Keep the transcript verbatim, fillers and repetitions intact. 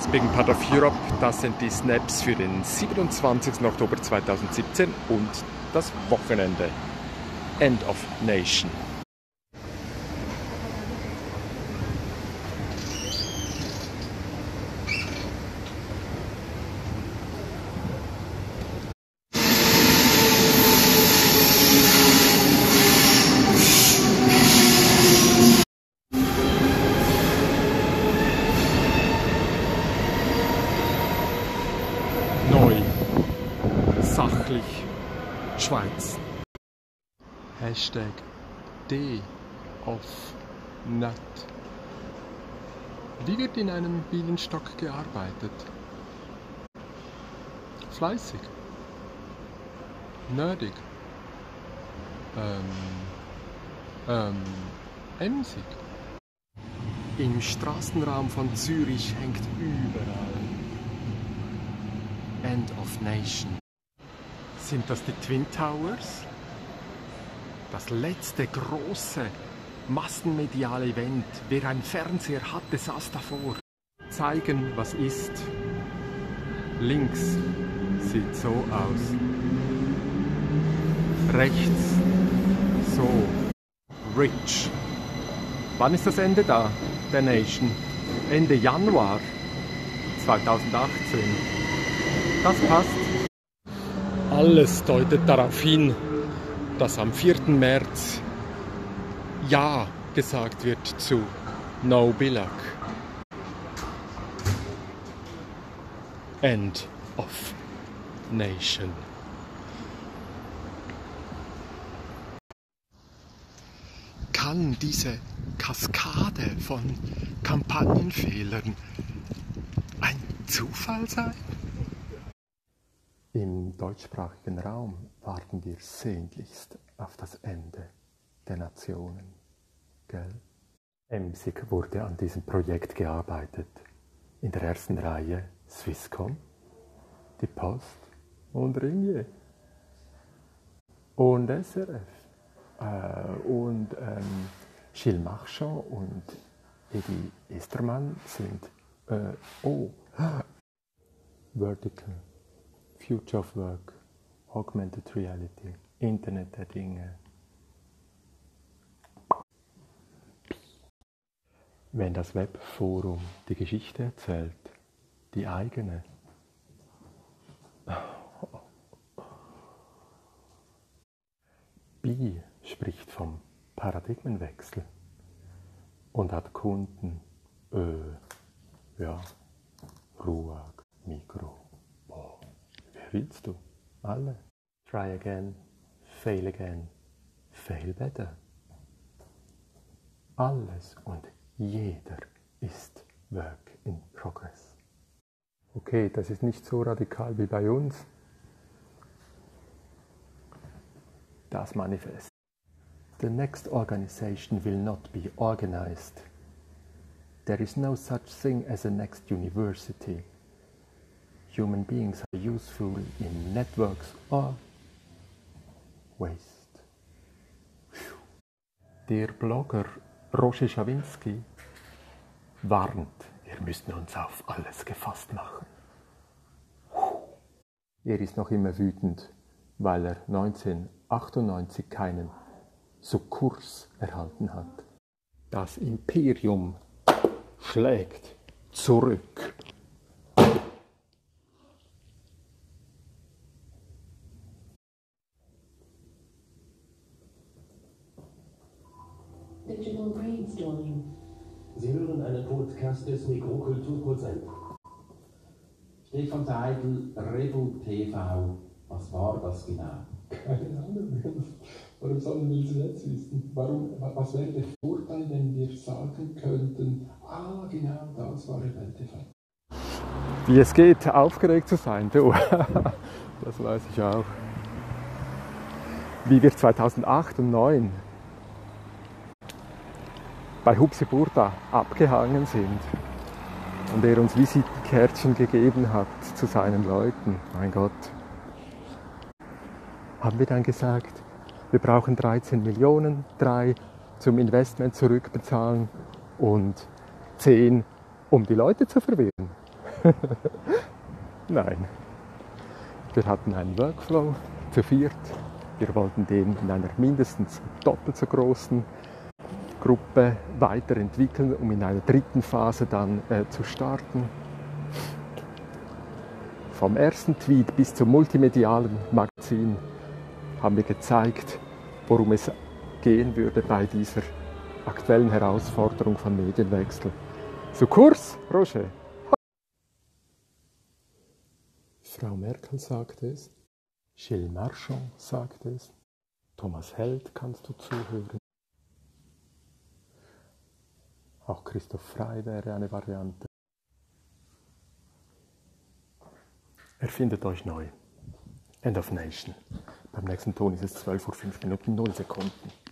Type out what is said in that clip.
Speaking Part of Europe, das sind die Snaps für den siebenundzwanzigsten Oktober zweitausendsiebzehn und das Wochenende. End of Nation. Neu, sachlich, Schweiz. Hashtag D of Nut. Wie wird in einem Bienenstock gearbeitet? Fleißig. Nerdig. Ähm, ähm, emsig. Im Straßenraum von Zürich hängt überall End of Nation. Sind das die Twin Towers? Das letzte große massenmediale Event. Wer einen Fernseher hatte, saß davor. Zeigen, was ist. Links sieht so aus. Rechts so. Rich. Wann ist das Ende da, der Nation? Ende Januar zweitausendachtzehn. Das passt. Alles deutet darauf hin, dass am vierten März Ja gesagt wird zu No Billag. End of Nation. Kann diese Kaskade von Kampagnenfehlern ein Zufall sein? Im deutschsprachigen Raum warten wir sehnlichst auf das Ende der Nationen. Gell? Emsig wurde an diesem Projekt gearbeitet. In der ersten Reihe Swisscom, die Post und Ringier. Und S R F. Äh, und ähm, Gilles Marchand und Edi Estermann sind äh, oh, Vertical. Future of Work, Augmented Reality, Internet der Dinge. Wenn das Webforum die Geschichte erzählt, die eigene. Bi spricht vom Paradigmenwechsel und hat Kunden, äh, ja, Ruag, Mikro. Willst du? Alle. Try again, fail again, fail better. Alles und jeder ist Work in Progress. Okay, das ist nicht so radikal wie bei uns. Das Manifest. The next organization will not be organized. There is no such thing as a next university. Human beings are useful in networks or waste. Der Blogger Roger Schawinski warnt, wir müssen uns auf alles gefasst machen. Er ist noch immer wütend, weil er neunzehnhundertachtundneunzig keinen Sukkurs erhalten hat. Das Imperium schlägt zurück. Digital Brainstorming. Sie hören einen Podcast des Mikrokulturprozent. Stefan Seidel, Revu T V. Was war das genau? Keine Ahnung. Warum sollen wir es jetzt wissen? Warum, was wäre der Vorteil, wenn wir sagen könnten, ah genau, das war Rebell T V? Wie es geht, aufgeregt zu sein, du. Das weiß ich auch. Wie wir zweitausendacht und zweitausendneun bei Hupsi Burda abgehangen sind und er uns Visitenkärtchen gegeben hat zu seinen Leuten. Mein Gott. Haben wir dann gesagt, wir brauchen dreizehn Millionen, drei zum Investment zurückbezahlen und zehn, um die Leute zu verwirren. Nein. Wir hatten einen Workflow zu viert. Wir wollten den in einer mindestens doppelt so großen Gruppe weiterentwickeln, um in einer dritten Phase dann äh, zu starten. Vom ersten Tweet bis zum multimedialen Magazin haben wir gezeigt, worum es gehen würde bei dieser aktuellen Herausforderung von Medienwechsel. Zu Kurs, Roger? Frau Merkel sagt es, Gilles Marchand sagt es, Thomas Held kannst du zuhören. Auch Christoph Frey wäre eine Variante. Erfindet euch neu. End of Nation. Beim nächsten Ton ist es zwölf Uhr fünf Minuten null Sekunden.